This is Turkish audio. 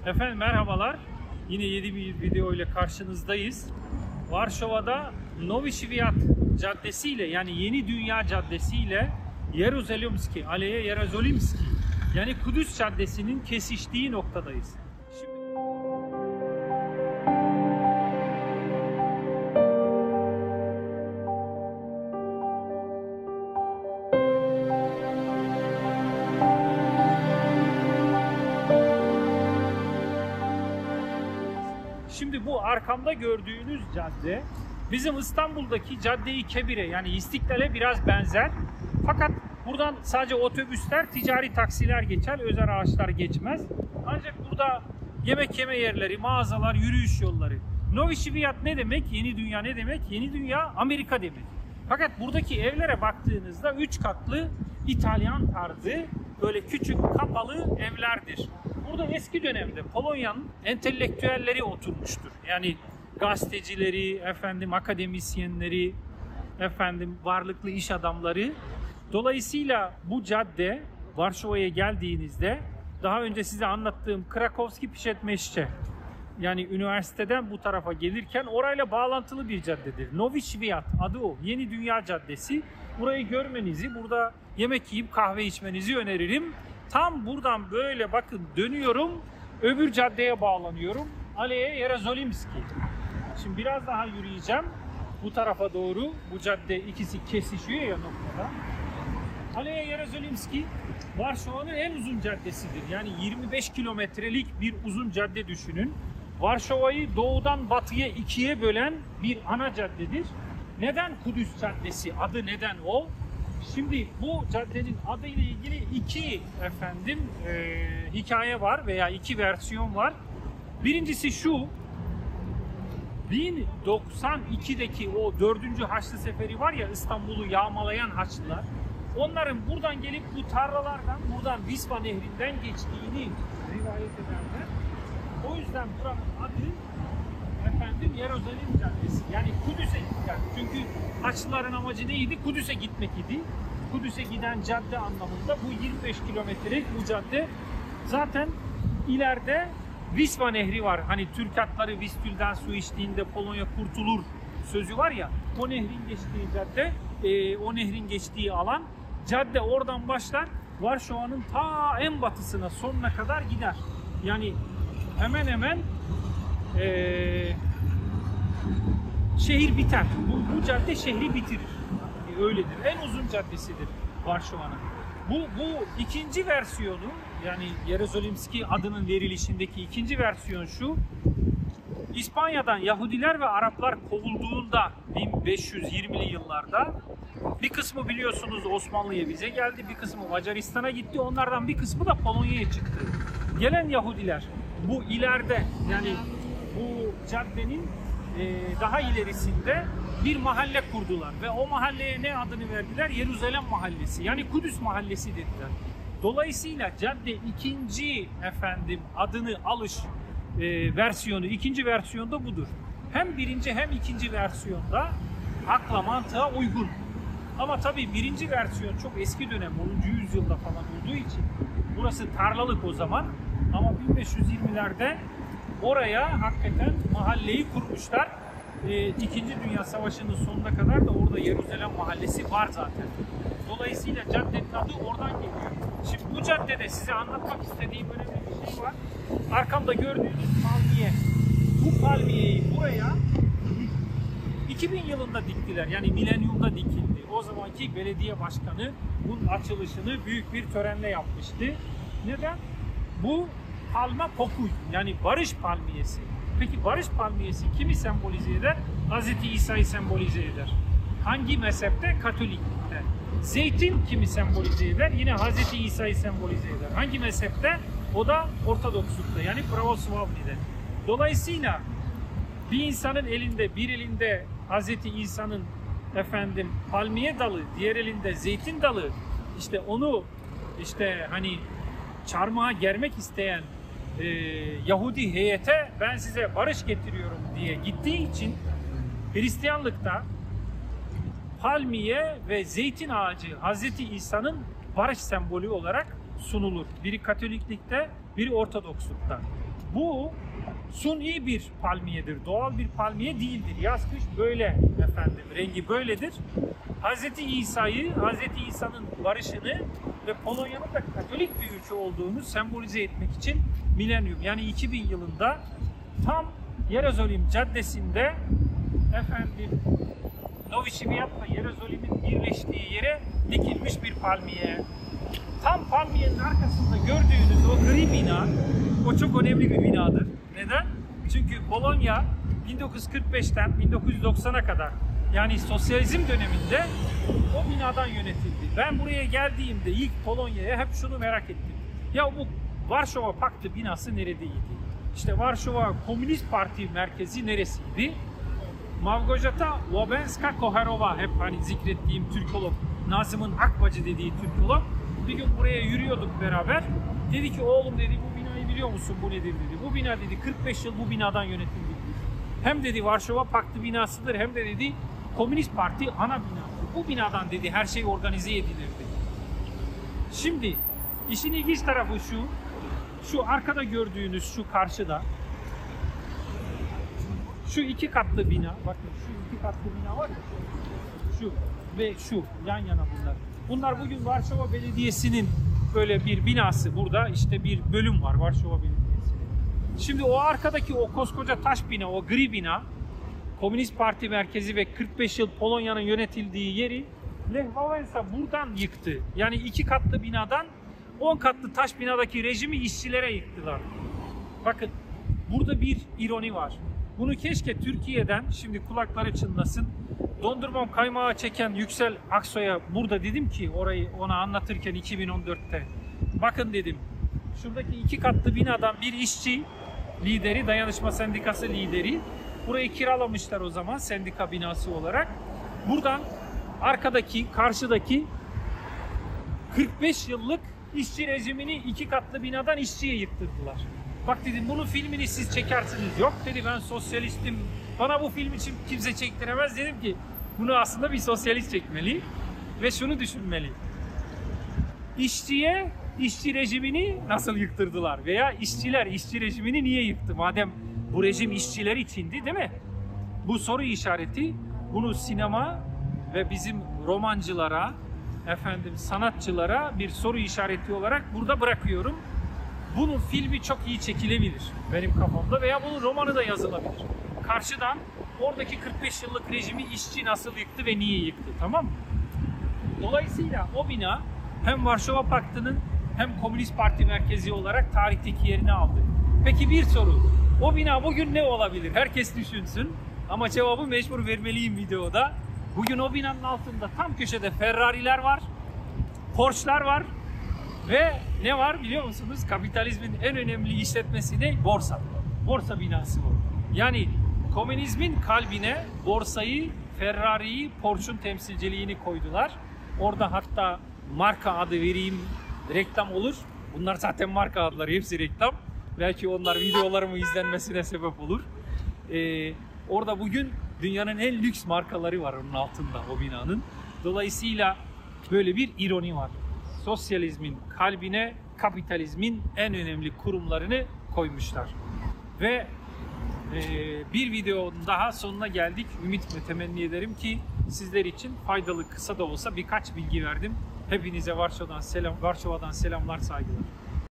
Efendim merhabalar. Yine yeni bir video ile karşınızdayız. Varşova'da Nowy Świat Caddesi ile yani Yeni Dünya Caddesi ile Jerozolimski, Aleje Jerozolimski yani Kudüs Caddesi'nin kesiştiği noktadayız. Şimdi bu arkamda gördüğünüz cadde bizim İstanbul'daki Cadde-i Kebire yani İstiklal'e biraz benzer. Fakat buradan sadece otobüsler, ticari taksiler geçer, özel araçlar geçmez. Ancak burada yemek yeme yerleri, mağazalar, yürüyüş yolları. Nowy Świat ne demek? Yeni dünya ne demek? Yeni dünya Amerika demek. Fakat buradaki evlere baktığınızda 3 katlı İtalyan tarzı böyle küçük kapalı evlerdir. Burada eski dönemde Polonya'nın entelektüelleri oturmuştur. Yani gazetecileri, akademisyenleri, varlıklı iş adamları. Dolayısıyla bu cadde Varşova'ya geldiğinizde daha önce size anlattığım Krakowski Przedmieście yani üniversiteden bu tarafa gelirken orayla bağlantılı bir caddedir. Nowy Świat adı o. Yeni Dünya Caddesi. Burayı görmenizi, burada yemek yiyip kahve içmenizi öneririm. Tam buradan böyle bakın dönüyorum, öbür caddeye bağlanıyorum. Aleje Jerozolimski. Şimdi biraz daha yürüyeceğim bu tarafa doğru. Bu cadde ikisi kesişiyor ya noktada. Aleje Jerozolimski Varşova'nın en uzun caddesidir. Yani 25 kilometrelik bir uzun cadde düşünün. Varşova'yı doğudan batıya ikiye bölen bir ana caddedir. Neden Kudüs Caddesi? Adı neden o? Şimdi bu caddenin adıyla ilgili iki hikaye var veya iki versiyon var. Birincisi şu, 1092'deki o 4. Haçlı Seferi var ya, İstanbul'u yağmalayan Haçlılar. Onların buradan gelip bu tarlalardan, buradan Visva Nehri'nden geçtiğini rivayet ederler. O yüzden buranın adı Jerozolim Caddesi. Yani Kudüs'e gitmek. Çünkü Haçlıların amacı neydi? Kudüs'e gitmek idi. Kudüs'e giden cadde anlamında bu 25 kilometrelik bu cadde. Zaten ileride Visva Nehri var. Hani Türk atları Vistül'den su içtiğinde Polonya kurtulur sözü var ya. O nehrin geçtiği cadde, o nehrin geçtiği alan. Cadde oradan başlar. Varşova'nın ta en batısına, sonuna kadar gider. Yani hemen hemen şehir biter. Bu cadde şehri bitirir. Öyledir. En uzun caddesidir Varşova'nın. Bu ikinci versiyonu, yani Jerozolimski adının verilişindeki ikinci versiyon şu. İspanya'dan Yahudiler ve Araplar kovulduğunda 1520'li yıllarda bir kısmı biliyorsunuz Osmanlı'ya bize geldi, bir kısmı Macaristan'a gitti, onlardan bir kısmı da Polonya'ya çıktı. Gelen Yahudiler bu ileride yani bu caddenin daha ilerisinde bir mahalle kurdular ve o mahalleye ne adını verdiler? Yeruzalem Mahallesi yani Kudüs Mahallesi dediler. Dolayısıyla cadde ikinci adını alış versiyonu, ikinci versiyonda budur. Hem birinci hem ikinci versiyonda akla mantığa uygun. Ama tabii birinci versiyon çok eski dönem 10. yüzyılda falan olduğu için burası tarlalık o zaman ama 1520'lerde oraya hakikaten mahalleyi kurmuşlar. İkinci Dünya Savaşı'nın sonuna kadar da orada Yeruzalem Mahallesi var zaten. Dolayısıyla caddenin adı oradan geliyor. Şimdi bu caddede size anlatmak istediğim önemli bir şey var. Arkamda gördüğünüz palmiye. Bu palmiyeyi buraya 2000 yılında diktiler. Yani milenyumda dikildi. O zamanki belediye başkanı bunun açılışını büyük bir törenle yapmıştı. Neden? Bu palma pokuy yani barış palmiyesi. Peki barış palmiyesi kimi sembolize eder? Hazreti İsa'yı sembolize eder. Hangi mezhepte? Katoliklikte. Zeytin kimi sembolize eder? Yine Hazreti İsa'yı sembolize eder. Hangi mezhepte? O da Ortodokslukta yani Pravoslavli'de. Dolayısıyla bir insanın elinde, bir elinde Hazreti İsa'nın palmiye dalı, diğer elinde zeytin dalı, işte onu çarmıha germek isteyen Yahudi heyete ben size barış getiriyorum diye gittiği için Hristiyanlıkta palmiye ve zeytin ağacı Hazreti İsa'nın barış sembolü olarak sunulur. Biri Katoliklikte, biri Ortodokslukta. Bu suni bir palmiyedir, doğal bir palmiye değildir. Yaz kış böyle efendim, rengi böyledir. Hz. İsa'yı, Hz. İsa'nın barışını ve Polonya'nın da Katolik bir ülke olduğunu sembolize etmek için milenyum, yani 2000 yılında tam Yerozolüm Caddesi'nde efendim Nowy Świat'la Yerozolim'in birleştiği yere dikilmiş bir palmiye. Tam palmiyenin arkasında gördüğünüz o gri bina, o çok önemli bir binadır. Neden? Çünkü Polonya 1945'ten 1990'a kadar, yani sosyalizm döneminde o binadan yönetildi. Ben buraya geldiğimde ilk Polonya'ya hep şunu merak ettim. Ya bu Varşova Paktı binası neredeydi? İşte Varşova Komünist Parti merkezi neresiydi? Małgorzata Łabęcka-Kocharowa, hep hani zikrettiğim Türkolog, Nazım'ın Akbacı dediği Türkolog. Bir gün buraya yürüyorduk beraber. Dedi ki oğlum dedi, bu binayı biliyor musun, bu nedir dedi. Bu bina dedi 45 yıl bu binadan yönetildi. Hem dedi Varşova Paktı binasıdır, hem de dedi Komünist Parti ana binası. Bu binadan dedi her şey organize edilirdi. Şimdi işin ilginç tarafı şu arkada gördüğünüz şu karşıda, şu iki katlı bina, bakın şu iki katlı bina var ya, şu ve şu yan yana bunlar. Bunlar bugün Varşova Belediyesi'nin böyle bir binası. Burada işte bir bölüm var Varşova Belediyesi'nin. Şimdi o arkadaki o koskoca taş bina, o gri bina, Komünist Parti merkezi ve 45 yıl Polonya'nın yönetildiği yeri Lech Wałęsa buradan yıktı. Yani iki katlı binadan 10 katlı taş binadaki rejimi işçilere yıktılar. Bakın burada bir ironi var. Bunu keşke Türkiye'den, şimdi kulakları çınlasın, dondurmam kaymağı çeken Yüksel Aksoy'a burada dedim ki, orayı ona anlatırken 2014'te, bakın dedim, şuradaki iki katlı binadan bir işçi lideri, dayanışma sendikası lideri, burayı kiralamışlar o zaman sendika binası olarak. Buradan arkadaki, karşıdaki 45 yıllık işçi rejimini iki katlı binadan işçiye yıktırdılar. Bak dedim, bunun filmini siz çekersiniz. Yok dedi, ben sosyalistim, bana bu film için kimse çektiremez. Dedim ki bunu aslında bir sosyalist çekmeli ve şunu düşünmeli. İşçiye işçi rejimini nasıl yıktırdılar veya işçiler işçi rejimini niye yıktı? Madem bu rejim işçiler içindi, değil mi? Bu soru işareti, bunu sinema ve bizim romancılara, efendim sanatçılara bir soru işareti olarak burada bırakıyorum. Bunun filmi çok iyi çekilebilir benim kafamda veya bunun romanı da yazılabilir. Karşıdan oradaki 45 yıllık rejimi işçi nasıl yıktı ve niye yıktı, tamam mı? Dolayısıyla o bina hem Varşova Paktı'nın hem Komünist Parti merkezi olarak tarihteki yerini aldı. Peki bir soru, o bina bugün ne olabilir? Herkes düşünsün ama cevabı mecbur vermeliyim videoda. Bugün o binanın altında tam köşede Ferrari'ler var, Porsche'lar var. Ve ne var biliyor musunuz? Kapitalizmin en önemli işletmesi ne? Borsa. Borsa binası bu. Yani komünizmin kalbine borsayı, Ferrari'yi, Porsche'un temsilciliğini koydular. Orada hatta marka adı vereyim, reklam olur. Bunlar zaten marka adları, hepsi reklam. Belki onlar videolarımı izlenmesine sebep olur. Orada bugün dünyanın en lüks markaları var onun altında, o binanın. Dolayısıyla böyle bir ironi var. Sosyalizmin kalbine kapitalizmin en önemli kurumlarını koymuşlar. Ve bir videonun daha sonuna geldik. Ümit ve temenni ederim ki sizler için faydalı, kısa da olsa birkaç bilgi verdim. Hepinize Varşova'dan selamlar, saygılar.